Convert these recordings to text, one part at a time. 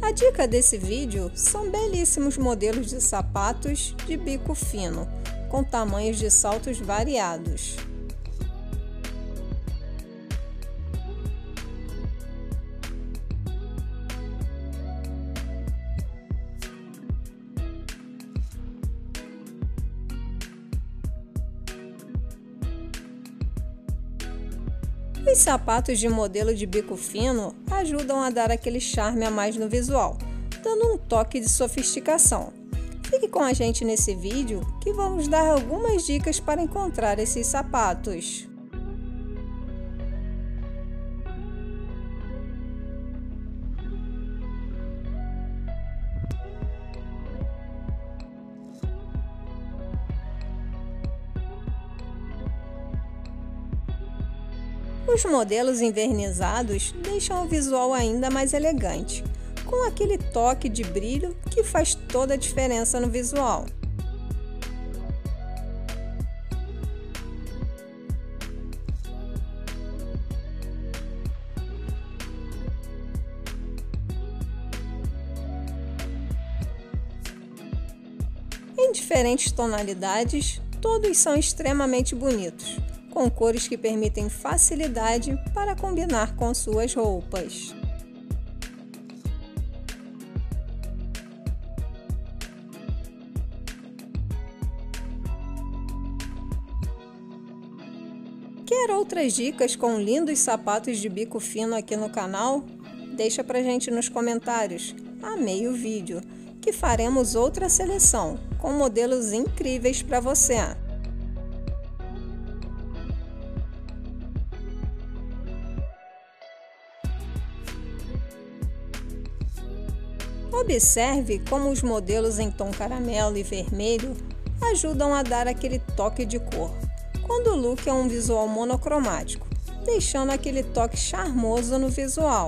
A dica desse vídeo são belíssimos modelos de sapatos de bico fino, com tamanhos de saltos variados. Os sapatos de modelo de bico fino ajudam a dar aquele charme a mais no visual, dando um toque de sofisticação. Fique com a gente nesse vídeo que vamos dar algumas dicas para encontrar esses sapatos. Os modelos envernizados deixam o visual ainda mais elegante, com aquele toque de brilho que faz toda a diferença no visual. Em diferentes tonalidades, todos são extremamente bonitos, com cores que permitem facilidade para combinar com suas roupas. Quer outras dicas com lindos sapatos de bico fino aqui no canal? Deixa pra gente nos comentários, amei o vídeo, que faremos outra seleção com modelos incríveis para você. Observe como os modelos em tom caramelo e vermelho ajudam a dar aquele toque de cor, quando o look é um visual monocromático, deixando aquele toque charmoso no visual.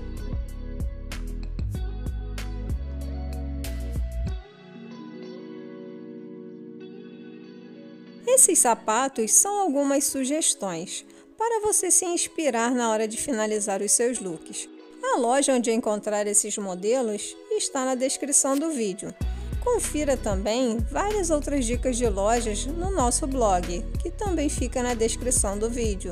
Esses sapatos são algumas sugestões para você se inspirar na hora de finalizar os seus looks. A loja onde encontrar esses modelos está na descrição do vídeo. Confira também várias outras dicas de lojas no nosso blog, que também fica na descrição do vídeo.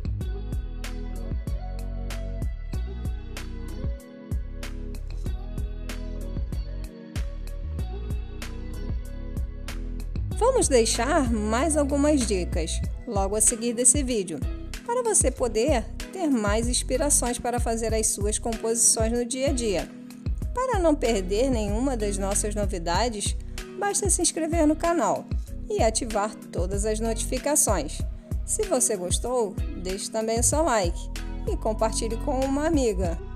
Vamos deixar mais algumas dicas logo a seguir desse vídeo, para você poder ter mais inspirações para fazer as suas composições no dia a dia. Para não perder nenhuma das nossas novidades, basta se inscrever no canal e ativar todas as notificações. Se você gostou, deixe também o seu like e compartilhe com uma amiga.